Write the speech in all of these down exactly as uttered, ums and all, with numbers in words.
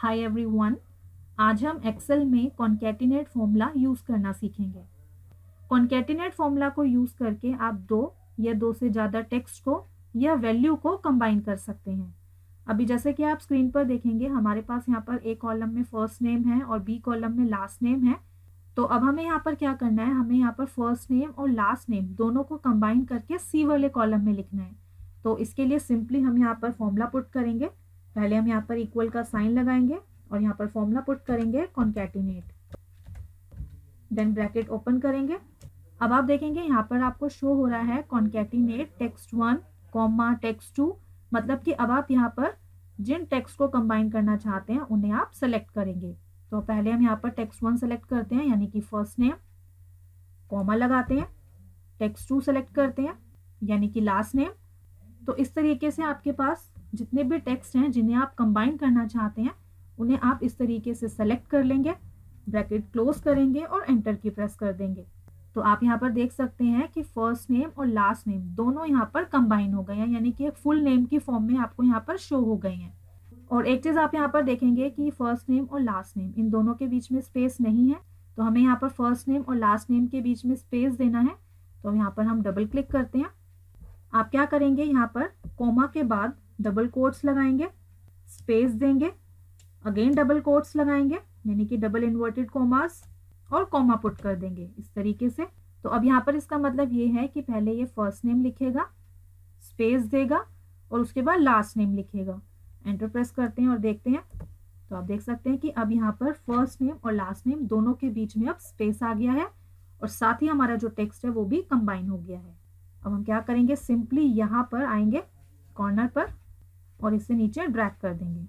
Hi everyone, आज हम Excel में कॉन्कैटिनेट फॉर्मूला यूज़ करना सीखेंगे। कॉन्कैटिनेट फॉर्मूला को यूज़ करके आप दो या दो से ज़्यादा टेक्स्ट को या वैल्यू को कंबाइन कर सकते हैं। अभी जैसे कि आप स्क्रीन पर देखेंगे, हमारे पास यहाँ पर ए कॉलम में फर्स्ट नेम है और बी कॉलम में लास्ट नेम है। तो अब हमें यहाँ पर क्या करना है, हमें यहाँ पर फर्स्ट नेम और लास्ट नेम दोनों को कंबाइन करके सी वाले कॉलम में लिखना है। तो इसके लिए सिंपली हम यहाँ पर फॉर्मूला पुट करेंगे। पहले हम यहाँ पर इक्वल का साइन लगाएंगे और यहाँ पर फॉर्मूला पुट करेंगे कॉन्कैटिनेट, देन ब्रैकेट ओपन करेंगे। अब आप देखेंगे यहाँ पर आपको शो हो रहा है concatenate text one comma text two, मतलब कि अब आप यहाँ पर जिन टेक्स्ट को कंबाइन करना चाहते हैं उन्हें आप सेलेक्ट करेंगे। तो पहले हम यहाँ पर टेक्स्ट वन सेलेक्ट करते हैं, यानी कि फर्स्ट नेम, कॉमा लगाते हैं, टेक्स्ट टू सेलेक्ट करते हैं यानी कि लास्ट नेम। तो इस तरीके से आपके पास जितने भी टेक्स्ट हैं जिन्हें आप कंबाइन करना चाहते हैं उन्हें आप इस तरीके से सेलेक्ट कर लेंगे, ब्रैकेट क्लोज करेंगे और एंटर की प्रेस कर देंगे। तो आप यहाँ पर देख सकते हैं कि फर्स्ट नेम और लास्ट नेम दोनों यहाँ पर कंबाइन हो गए हैं, यानी कि एक फुल नेम की फॉर्म में आपको यहाँ पर शो हो गए हैं। और एक चीज़ आप यहाँ पर देखेंगे कि फर्स्ट नेम और लास्ट नेम इन दोनों के बीच में स्पेस नहीं है, तो हमें यहाँ पर फर्स्ट नेम और लास्ट नेम के बीच में स्पेस देना है। तो यहाँ पर हम डबल क्लिक करते हैं। आप क्या करेंगे, यहाँ पर कॉमा के बाद डबल कोट्स लगाएंगे, स्पेस देंगे, अगेन डबल कोट्स लगाएंगे यानी कि डबल इन्वर्टेड कॉमास और कॉमा पुट कर देंगे इस तरीके से। तो अब यहाँ पर इसका मतलब ये है कि पहले ये फर्स्ट नेम लिखेगा, स्पेस देगा और उसके बाद लास्ट नेम लिखेगा। एंटर प्रेस करते हैं और देखते हैं, तो आप देख सकते हैं कि अब यहाँ पर फर्स्ट नेम और लास्ट नेम दोनों के बीच में अब स्पेस आ गया है और साथ ही हमारा जो टेक्स्ट है वो भी कंबाइन हो गया है। अब हम क्या करेंगे, सिंपली यहाँ पर आएंगे कॉर्नर पर और इसे नीचे ड्रैग कर देंगे।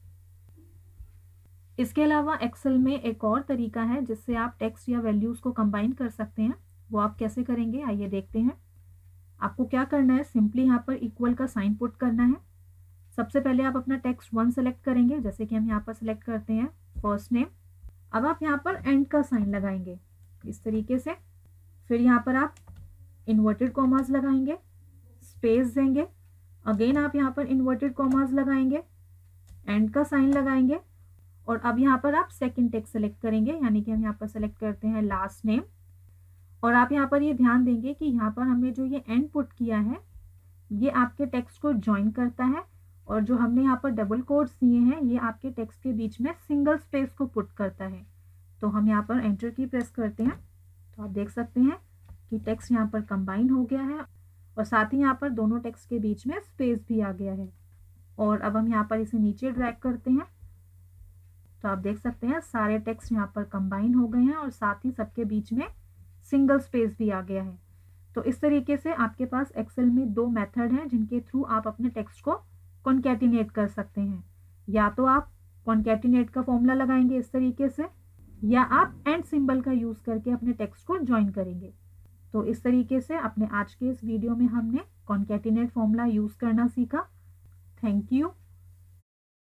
इसके अलावा एक्सेल में एक और तरीका है जिससे आप टेक्स्ट या वैल्यूज को कंबाइन कर सकते हैं। वो आप कैसे करेंगे, आइए देखते हैं। आपको क्या करना है, सिंपली यहाँ पर इक्वल का साइन पुट करना है। सबसे पहले आप अपना टेक्स्ट वन सेलेक्ट करेंगे, जैसे कि हम यहाँ पर सेलेक्ट करते हैं फर्स्ट नेम। अब आप यहाँ पर एंड का साइन लगाएंगे इस तरीके से। फिर यहाँ पर आप इन्वर्टेड कॉमास लगाएंगे, स्पेस देंगे, अगेन आप यहाँ पर इन्वर्टेड कॉमास लगाएंगे, एंड का साइन लगाएंगे और अब यहाँ पर आप सेकंड टेक्स्ट सेलेक्ट करेंगे, यानी कि हम यहाँ पर सेलेक्ट करते हैं लास्ट नेम। और आप यहाँ पर ये ध्यान देंगे कि यहाँ पर हमने जो ये एंड पुट किया है ये आपके टेक्स्ट को ज्वाइन करता है और जो हमने यहाँ पर डबल कोट्स दिए हैं ये आपके टेक्स्ट के बीच में सिंगल स्पेस को पुट करता है। तो हम यहाँ पर एंटर की प्रेस करते हैं, तो आप देख सकते हैं कि टेक्स्ट यहाँ पर कंबाइन हो गया है और साथ ही यहाँ पर दोनों टेक्स्ट के बीच में स्पेस भी आ गया है। और अब हम यहाँ पर इसे नीचे ड्रैग करते हैं, तो आप देख सकते हैं सारे टेक्स्ट यहाँ पर कंबाइन हो गए हैं और साथ ही सबके बीच में सिंगल स्पेस भी आ गया है। तो इस तरीके से आपके पास एक्सेल में दो मेथड हैं जिनके थ्रू आप अपने टेक्स्ट को कॉन्कैटिनेट कर सकते हैं। या तो आप कॉन्कैटिनेट का फॉर्मूला लगाएंगे इस तरीके से, या आप एंड सिंबल का यूज़ करके अपने टेक्स्ट को ज्वाइन करेंगे। तो इस तरीके से अपने आज के इस वीडियो में हमने कॉन्कैटिनेट फॉर्मूला यूज़ करना सीखा। Thank you.